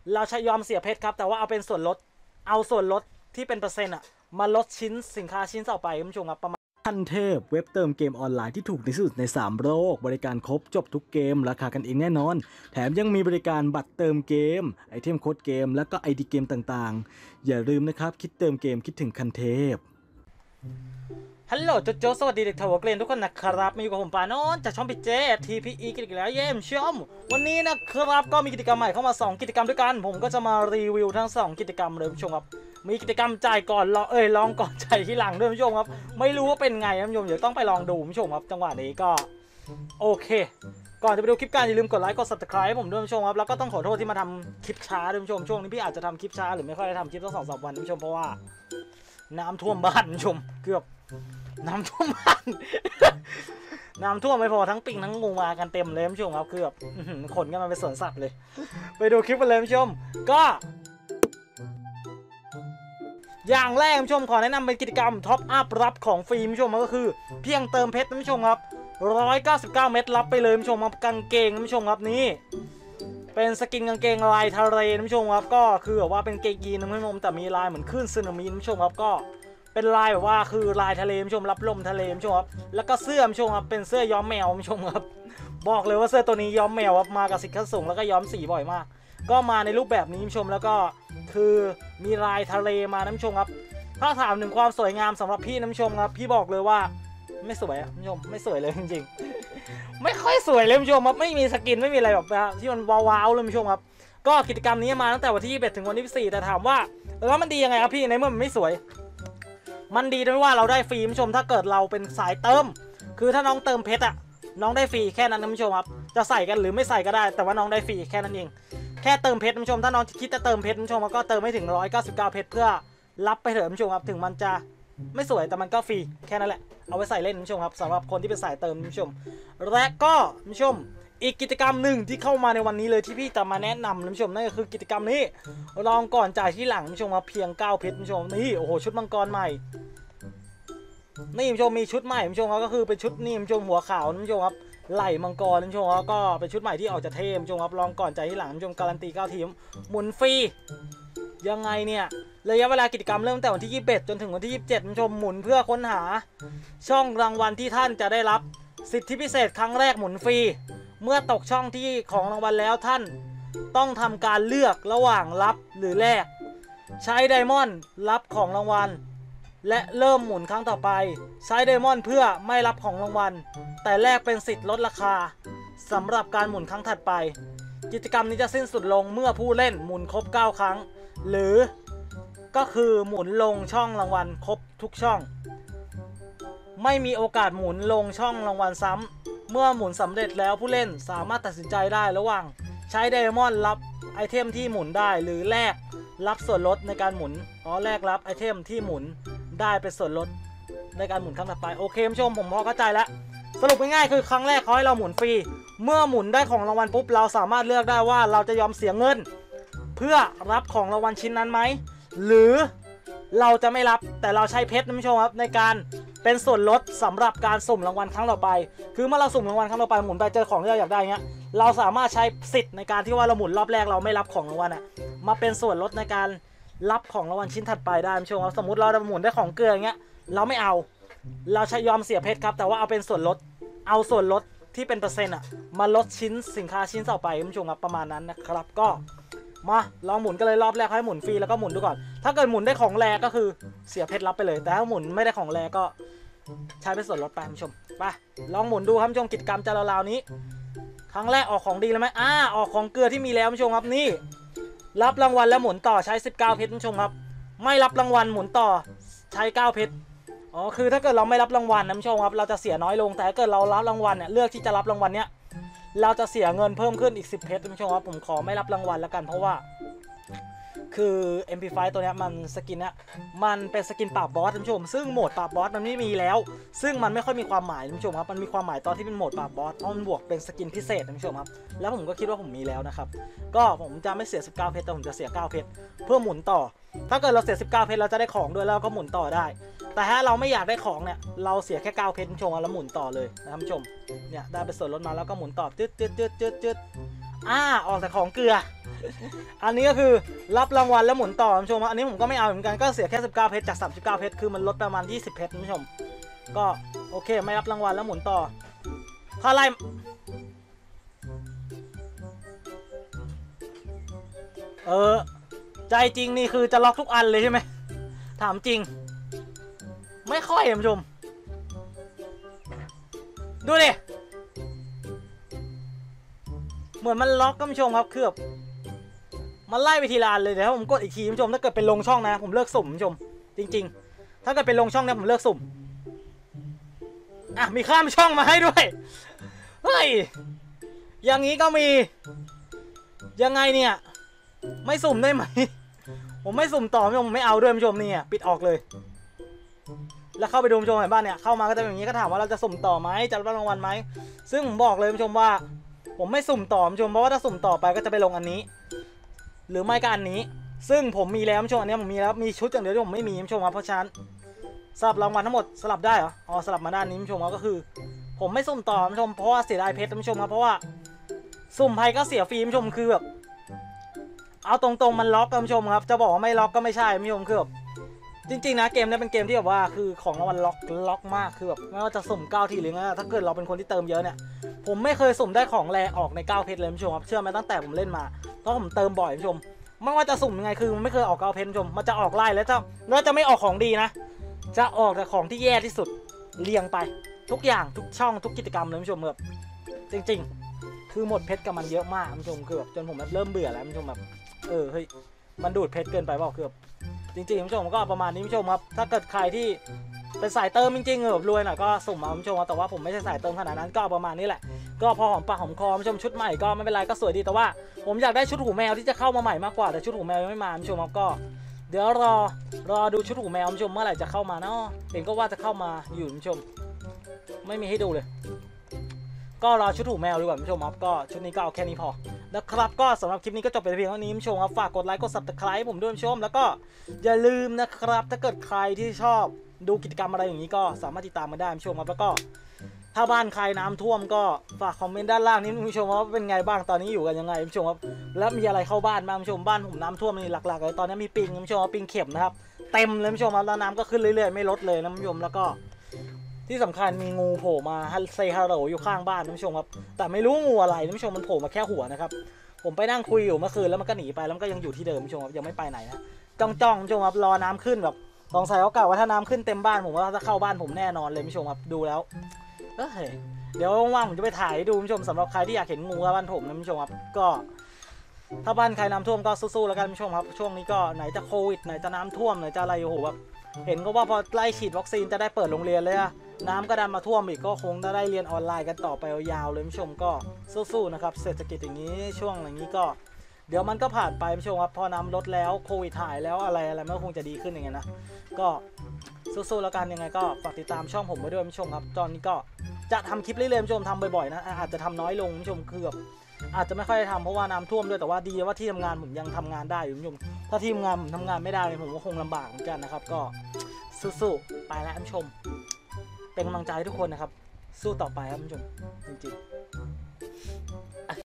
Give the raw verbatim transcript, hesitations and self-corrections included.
เราใช้ยอมเสียเพชรครับแต่ว่าเอาเป็นส่วนลดเอาส่วนลดที่เป็นเปอร์เซ็นต์อะมาลดชิ้นสินค้าชิ้นต่อไปคุณผู้ชมครับประมาณขั้นเทพเว็บเติมเกมออนไลน์ที่ถูกที่สุดในสามโลกบริการครบจบทุกเกมราคากันเองแน่นอนแถมยังมีบริการบัตรเติมเกมไอเทมโค้ดเกมแล้วก็ ไอ ดี เกมต่างๆอย่าลืมนะครับคิดเติมเกมคิดถึงขั้นเทพฮัลโหลโจโจสวัสดีเด็กทาวเกรนทุกคนนะครับมาอยู่กับผมปานนท์จากช่องพีเจ ที พี อี กันอีกแล้วเยี่ยมชมวันนี้นะครับก็มีกิจกรรมใหม่เข้ามาสองกิจกรรมด้วยกันผมก็จะมารีวิวทั้งสองกิจกรรมเลยผู้ชมครับมีกิจกรรมจ่ายก่อนลองเอ้ยลองก่อนจ่ายที่หลังด้วยผู้ชมครับไม่รู้ว่าเป็นไงนะผู้ชมเดี๋ยวต้องไปลองดูผู้ชมครับจังหวะนี้ก็โอเคก่อนจะไปดูคลิปการอย่าลืมกดไลค์กด ซับสไครบ์ ให้ผมด้วยผู้ชมครับแล้วก็ต้องขอโทษที่มาทำคลิปช้าด้วยผู้ชมช่วงนี้พี่อาจจะทำคลิปช้าหรือไม่ค่อยได้ทำคลิปตั้งสองสามวันผู้ชมเพราะว่าน้ำท่วมบ้านผู้ชมเกือบน้ำท่วมบ้านน้ำท่วมไม่พอทั้งปิงทั้งงูมากันเต็มเลยผู้ชมครับคือแบบขนกันมาเป็นสวนสัตว์เลยไปดูคลิปกันเลยผู้ชมก็อย่างแรกผู้ชมขอแนะนำเป็นกิจกรรมท็อปอัพรับของฟรีผู้ชมก็คือเพียงเติมเพชรผู้ชมครับหนึ่งร้อยเก้าสิบเก้าเม็ดรับไปเลยผู้ชมครับกางเกงผู้ชมครับนี่เป็นสกินกางเกงลายทะเลผู้ชมครับก็คือแบบว่าเป็นเกงยีนนะผู้ชมแต่มีลายเหมือนคลื่นสึนามิผู้ชมครับก็เป็นลายแบบว่าคือลายทะเลผู้ชมรับลมทะเลผู้ชมครับแล้วก็เสื้อผู้ชมครับเป็นเสื้อย้อมแมวผู้ชมครับบอกเลยว่าเสื้อตัวนี้ย้อมแมวมากับสิทธิ์ขั้นสูงแล้วก็ย้อมสีบ่อยมากก็มาในรูปแบบนี้ผู้ชมแล้วก็คือมีลายทะเลมาผู้ชมครับถ้าถามถึงความสวยงามสำหรับพี่ผู้ชมครับพี่บอกเลยว่าไม่สวยอ่ะผู้ชมไม่สวยเลยจริงๆไม่ค่อยสวยเลยผู้ชมครับไม่มีสกินไม่มีอะไรแบบที่มันว้าวๆเลยผู้ชมครับก็กิจกรรมนี้มาตั้งแต่วันที่ยี่สิบเอ็ดถึงวันที่ยี่สิบสี่แต่ถามว่าเออมันดียังไงครับพี่ในเมื่อมันไม่สวยมันดีด้วยว่าเราได้ฟรีผู้ชมถ้าเกิดเราเป็นสายเติมคือถ้าน้องเติมเพชรอ่ะน้องได้ฟรีแค่นั้นนะผู้ชมครับจะใส่กันหรือไม่ใส่ก็ได้แต่ว่าน้องได้ฟรีแค่นั้นเองแค่เติมเพชรผู้ชมถ้าน้องคิดจะเติมเพชรผู้ชมก็เติมไม่ถึงหนึ่งร้อยเก้าสิบเก้าเพชรเพื่อรับไปเถอะผู้ชมครับถึงมันจะไม่สวยแต่มันก็ฟรีแค่นั้นแหละเอาไว้ใส่เล่นผู้ชมครับสำหรับคนที่เป็นสายเติมผู้ชมและก็ผู้ชมอีกกิจกรรมหนึ่งที่เข้ามาในวันนี้เลยที่พี่จะมาแนะนำผู้ชมนั่นก็คือกิจกรรมนี้ลองก่อนจ่ายที่หลังผู้ชมครับเพียงเก้าเพชรผู้ชมนี่โอ้โหชุดมังกรใหม่นี่ผู้ชมมีชุดใหม่ผู้ชมครับก็คือเป็นชุดนี่ผู้ชมหัวขาวผู้ชมครับไหล่มังกรผู้ชมครับก็เป็นชุดใหม่ที่ออกจะเท่ผู้ชมครับลองก่อนจ่ายที่หลังผู้ชมการันตีเก้าทีมหมุนฟรียังไงเนี่ยระยะเวลากิจกรรมเริ่มตั้งแต่วันที่ยี่สิบเอ็ดจนถึงวันที่ยี่สิบเจ็ดผู้ชมหมุนเพื่อค้นหาช่องรางวัลที่ท่านจะได้รับสิทธิพิเศษครั้งแรกหมุนฟรีเมื่อตกช่องที่ของรางวัลแล้วท่านต้องทำการเลือกระหว่างรับหรือแลกใช้ไดมอนด์รับของรางวัลและเริ่มหมุนครั้งต่อไปใช้ไดมอนด์เพื่อไม่รับของรางวัลแต่แลกเป็นสิทธิ์ลดราคาสำหรับการหมุนครั้งถัดไปกิจกรรมนี้จะสิ้นสุดลงเมื่อผู้เล่นหมุนครบเก้าครั้งหรือก็คือหมุนลงช่องรางวัลครบทุกช่องไม่มีโอกาสหมุนลงช่องรางวัลซ้ำเมื่อหมุนสำเร็จแล้วผู้เล่นสามารถตัดสินใจได้ระหว่างใช้ไดมอนด์รับไอเทมที่หมุนได้หรือแลกรับส่วนลดในการหมุนอ๋อแลกรับไอเทมที่หมุนได้เป็นส่วนลดในการหมุนครั้งต่อไปโอเคผู้ชมผมพอเข้าใจแล้วสรุปง่ายๆคือครั้งแรกเขาให้เราหมุนฟรีเมื่อหมุนได้ของรางวัลปุ๊บเราสามารถเลือกได้ว่าเราจะยอมเสียเงินเพื่อรับของรางวัลชิ้นนั้นไหมหรือเราจะไม่รับแต่เราใช้เพชรนะผู้ชมครับในการเป็นส่วนลดสำหรับการสุ่มรางวัลครั้งต่อไปคือเมื่อเราสุ่มรางวัลครั้งต่อไปหมุนไปเจอของที่เราอยากได้เงี้ยเราสามารถใช้สิทธิ์ในการที่ว่าเราหมุนรอบแรกเราไม่รับของรางวัลอ่ะมาเป็นส่วนลดในการรับของรางวัลชิ้นถัดไปได้ผู้ชมครับสมมติเราจะหมุนได้ของเกลืออย่างเงี้ยเราไม่เอาเราใช้ยอมเสียเพชรครับแต่ว่าเอาเป็นส่วนลดเอาส่วนลดที่เป็นเปอร์เซ็นต์อ่ะมาลดชิ้นสินค้าชิ้นต่อไปผู้ชมครับประมาณนั้นนะครับก็มาลองหมุนกันเลยรอบแรกให้หมุนฟรีแล้วก็หมุนดูก่อนถ้าเกิดหมุนได้ของแรก็คือเสียเพชรรับไปเลยแต่ถ้าหมุนไม่ได้ของแรก็ใช้เป็นส่วนลดไปผู้ชมไปลองหมุนดูครับผู้ชมกิจกรรมจะราวๆนี้ครั้งแรกออกของดีแล้วไหมอ่าออกของเกลือที่มีแล้วผู้ชมครับนี่รับรางวัลแล้วหมุนต่อใช้สิบเก้าเพชรผู้ชมครับไม่รับรางวัลหมุนต่อใช้เก้าเพชรอ๋อคือถ้าเกิดเราไม่รับรางวัลนะผู้ชมครับเราจะเสียน้อยลงแต่ถ้าเกิดเรารับรางวัลเนี่ยเลือกที่จะรับรางวัลเนี้ยเราจะเสียเงินเพิ่มขึ้นอีกสิบเพชรผู้ชมครับผมขอไม่รับรางวัลแล้วกันเพราะว่าคือ เอ็ม พี ไฟว์ ตัวเนี้ยมันสกินเนี้ยมันเป็นสกินปราบบอสผู้ชมซึ่งโหมดปราบบอสมันไม่มีแล้วซึ่งมันไม่ค่อยมีความหมายผู้ชมครับมันมีความหมายตอนที่เป็นโหมดปราบบอสเพราะมันบวกเป็นสกินพิเศษผู้ชมครับแล้วผมก็คิดว่าผมมีแล้วนะครับก็ผมจะไม่เสียสิบเก้าเพชรแต่ผมจะเสียเก้าเพชรเพื่อหมุนต่อถ้าเกิดเราเสียสิบเก้าเพชรเราจะได้ของด้วยแล้วก็หมุนต่อได้แต่ถ้าเราไม่อยากได้ของเนี่ยเราเสียแค่เก้าเพชรผู้ชมแล้วหมุนต่อเลยนะครับผู้ชมเนี่ยได้เป็นส่วนลดมาแล้วก็หมุนต่อจืดจืดจืดจืดจืดอ่าออกแต่ของเกลือ อันนี้ก็คือรับรางวัลแล้วหมุนต่อคุณผู้ชมอันนี้ผมก็ไม่เอาเหมือนกันก็เสียแค่สิบเก้าเพชรจากสามสิบเก้าเพชรคือมันลดประมาณยี่สิบเพชรคุณผู้ชมก็โอเคไม่รับรางวัลแล้วหมุนต่อถ้าไล่เออใจจริงนี่คือจะล็อกทุกอันเลยใช่ไหมถามจริงไม่ค่อยคุณผู้ชมดูดิเหมือนมันล็อกคุณผู้ชมครับคือแบบมันไล่ไปทีละอันเลยเดี๋ยวถ้าผมกดอีกทีคุณผู้ชมถ้าเกิดเป็นลงช่องนะผมเลิกสุ่มคุณผู้ชมจริงๆถ้าเกิดเป็นลงช่องเนี่ยผมเลิกสุ่มอ่ะมีข้ามช่องมาให้ด้วยเฮ้ยอย่างนี้ก็มียังไงเนี่ยไม่สุ่มได้ไหมผมไม่สุ่มต่อคุณผู้ชมผมไม่เอาด้วยคุณผู้ชมนี่ปิดออกเลยแล้วเข้าไปดูคุณผู้ชมเห็นบ้านเนี่ยเข้ามาก็จะอย่างนี้ก็ถามว่าเราจะสุ่มต่อไหมจะรับรางวัลไหมซึ่งผมบอกเลยคุณผู้ชมว่าผมไม่สุ่มต่อคุณผู้ชมเพราะว่าถ้าสุ่มต่อไปก็จะไปลงอันนี้หรือไม่ก็อันนี้ซึ่งผมมีแล้วคุณผู้ชมอันนี้ผมมีแล้วมีชุดอย่างเดียวที่ผมไม่มีคุณผู้ชมครับเพราะฉะนั้นสลับรางวัลทั้งหมดสลับได้เหรออ๋อสลับมาด้านนี้คุณผู้ชมก็คือผมไม่สุ่มต่อคุณผู้ชมเพราะว่าเสียดายเพชรคุณผู้ชมครับเพราะว่าสุ่มไปก็เสียฟรีคุณผู้ชมคือแบบเอาตรงๆมันล็อกคุณผู้ชมครับจะบอกว่าไม่ล็อกก็ไม่ใช่คุณผู้ชมคือแบบจริงๆนะเกมนี้เป็นเกมที่แบบว่าคือของรางวัลล็อกล็อกมากคือแบบไม่ว่าจะสุ่มเก้าทีหรือไงถ้าเกิดเราเป็นคนที่เติมเยอะเนี่ยผมไม่เคยสุ่มได้ของแรออกในเก้าเพชรเลยคุณผู้ชมครับเชื่อไหมตั้งแต่ผมเล่นมาเพราะผมเติมบ่อยคุณผู้ชมไม่ว่าจะสุ่มยังไงคือมันไม่เคยออกเก้าเพชรคุณผู้ชมมันจะออกไล่แล้วจะแล้วจะไม่ออกของดีนะจะออกแต่ของที่แย่ที่สุดเรียงไปทุกอย่างทุกช่องทุกกิจกรรมเลยคุณผู้ชมแบบจริงๆคือหมดเพชรกับมันเยอะมากคุณผู้ชมคือแบบจนผมแบบเริ่มเบื่อแล้วคุณผู้ชมแบบเออเฮ้ยมันดูดเพชรเกินไปเปล่าคือแบบจริงๆคุณผู้ชมก็ประมาณนี้คุณผู้ชมครับถ้าเกิดใครที่เป็นสายเติมจริงๆแบบรวยหน่อยก็สุ่มเอาคุณผู้ชมแต่ว่าผมไม่ใช่สายเติมขนาดนั้นก็ประมาณนี้แหละก็พอหอมปากหอมคอคุณผู้ชมชุดใหม่ก็ไม่เป็นไรก็สวยดีแต่ว่าผมอยากได้ชุดหูแมวที่จะเข้ามาใหม่มากกว่าแต่ชุดหูแมวยังไม่มาคุณผู้ชมครับก็เดี๋ยวรอรอดูชุดหูแมวคุณผู้ชมเมื่อไหร่จะเข้ามาเนาะเห็นก็ว่าจะเข้ามาอยู่คุณผู้ชมไม่มีให้ดูเลยก็รอชุดหูแมวดีกว่าคุณผู้ชมครับก็ชุดนี้ก็เอาแค่นี้พอนะครับก็สำหรับคลิปนี้ก็จบไปเพียงเท่านี้คุณผู้ชมครับฝากกดไลค์กด ซับสไครบ์ ผมด้วยคุณผู้ชมแล้วก็อย่าลืมนะครับถ้าเกิดใครที่ชอบดูกิจกรรมอะไรอย่างนี้ก็สามารถติดตามมาได้คุณผู้ชมครับแล้วก็ถ้าบ้านใครน้ำท่วมก็ฝากคอมเมนต์ด้านล่างนี้คุณผู้ชมว่าเป็นไงบ้างตอนนี้อยู่กันยังไงคุณผู้ชมครับแล้วมีอะไรเข้าบ้านบ้างคุณผู้ชมบ้านผมน้ำท่วมนี่หลักๆเลยตอนนี้มีปิงคุณผู้ชมปิงเข็มนะครับเต็มเลยคุณผู้ชมแล้วน้ำก็ขึ้นเรื่อยๆไม่ลดเลยนะคุณผู้ชมแล้วก็ที่สำคัญมีงูโผล่มาเซฮัลโหลอยู่ข้างบ้านคุณผู้ชมครับแต่ไม่รู้งูอะไรคุณผู้ชมมันโผล่มาแค่หัวนะครับผมไปนั่งคุยอยู่เมื่อคืนแล้วมันก็หนีไปแล้วมันก็ยังอยู่ที่เดิมคุณผู้ชมครับยังไม่ไปไหนนะจ้องจ้องคุณผู้ชมครับรอน้ำขึ้นแบบสงสัยเขากล่าวว่าถ้าน้ำขึ้นเต็มบ้านผมว่าจะเข้าบ้านผมแน่นอนเลยคุณผู้ชมครับดูแล้วเฮ้ยเดี๋ยวว่างๆผมจะไปถ่ายดูคุณผู้ชมสำหรับใครที่อยากเห็นงูบ้านผมนะคุณผู้ชมครับก็ถ้าบ้านใครน้ำท่วมก็สู้ๆแล้วกันคุณผู้ชมครับช่วงนี้ก็ไหนจะโควิดไหนจะน้ำท่วมไหนจะอะไรโอ้โหแบบเห็นก็ว่าพอไล่ฉีดวัคซีนจะได้เปิดโรงเรียนเลยอะน้ำก็ดันมาท่วมอีกก็คงจะได้เรียนออนไลน์กันต่อไปยาวๆเลยคุณผู้ชมก็สู้ๆนะครับเศรษฐกิจอย่างนี้ช่วงอย่างนี้ก็เดี๋ยวมันก็ผ่านไปคุณผู้ชมครับพอน้ำลดแล้วโควิดหายแล้วอะไรอะไรมันก็คงจะดีขึ้นอย่างเงี้ยนะก็สู้ๆแล้วกันยังไงก็ฝากติดตามช่องผมไว้ด้วยคุณผู้ชมครับตอนนี้ก็จะทำคลิปเรื่อยๆคุณผู้ชมทำบ่อยๆนะอาจจะทำน้อยลงคุณผู้ชมคือแบบอาจจะไม่ค่อยได้ทำเพราะว่าน้ำท่วมด้วยแต่ว่าดีว่าที่ทำงานผมยังทำงานได้อยู่คุณผู้ชมถ้าที่ทำงานผมทำงานไม่ได้ผมก็คงลำบากเหมือนกันนะครับก็สู้ๆไปแล้วคุณผู้ชมเป็นกำลังใจให้ทุกคนนะครับสู้ต่อไปครับคุณผู้ชมจริงๆ